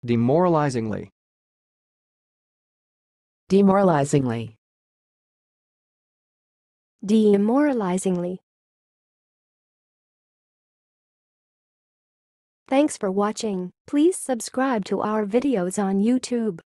Demoralizingly. Demoralizingly. Demoralizingly. Thanks for watching. Please subscribe to our videos on YouTube.